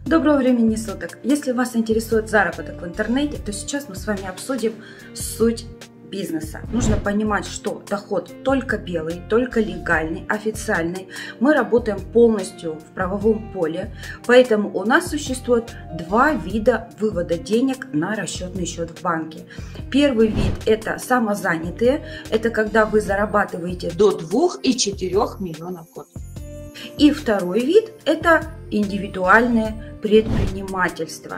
Доброго времени суток! Если вас интересует заработок в интернете, то сейчас мы с вами обсудим суть бизнеса. Нужно понимать, что доход только белый, только легальный, официальный. Мы работаем полностью в правовом поле, поэтому у нас существует два вида вывода денег на расчетный счет в банке. Первый вид – это самозанятые, это когда вы зарабатываете до 2 и 4 миллионов в год. И второй вид – это индивидуальное предпринимательство.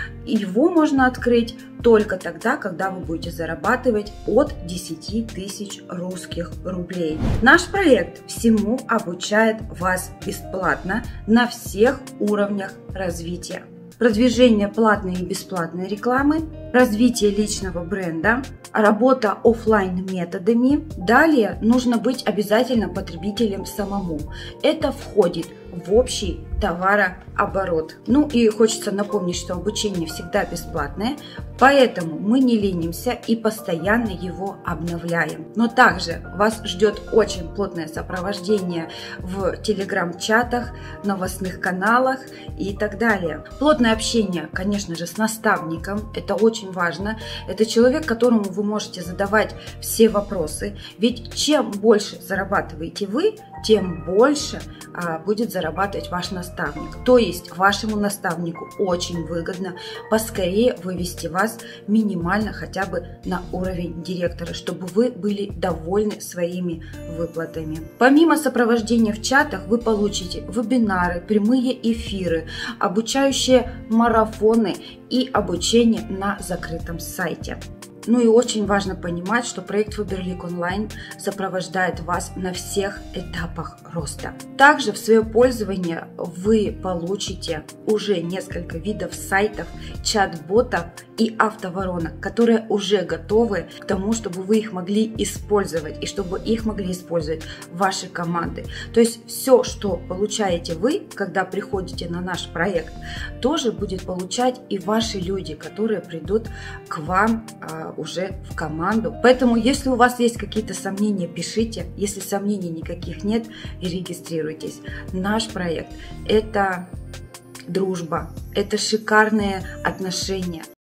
Его можно открыть только тогда, когда вы будете зарабатывать от 10 тысяч русских рублей. Наш проект всему обучает вас бесплатно на всех уровнях развития. Продвижение платной и бесплатной рекламы, развитие личного бренда, работа офлайн методами. Далее нужно быть обязательно потребителем самому. Это входит в общий товарооборот. Ну и хочется напомнить, что обучение всегда бесплатное, поэтому мы не ленимся и постоянно его обновляем. Но также вас ждет очень плотное сопровождение в телеграм-чатах, новостных каналах и так далее. Плотное общение, конечно же, с наставником, это очень важно. Это человек, которому вы можете задавать все вопросы, ведь чем больше зарабатываете вы, тем больше будет зарабатывать ваш наставник. То есть вашему наставнику очень выгодно поскорее вывести вас минимально хотя бы на уровень директора, чтобы вы были довольны своими выплатами. Помимо сопровождения в чатах, вы получите вебинары, прямые эфиры, обучающие марафоны и обучение на закрытом сайте. Ну и очень важно понимать, что проект Faberlic Online сопровождает вас на всех этапах роста. Также в свое пользование вы получите уже несколько видов сайтов, чат-ботов и автоворонок, которые уже готовы к тому, чтобы вы их могли использовать и чтобы их могли использовать ваши команды. То есть все, что получаете вы, когда приходите на наш проект, тоже будет получать и ваши люди, которые придут к вам уже в команду. Поэтому, если у вас есть какие-то сомнения, пишите. Если сомнений никаких нет, регистрируйтесь. Наш проект – это дружба, это шикарные отношения.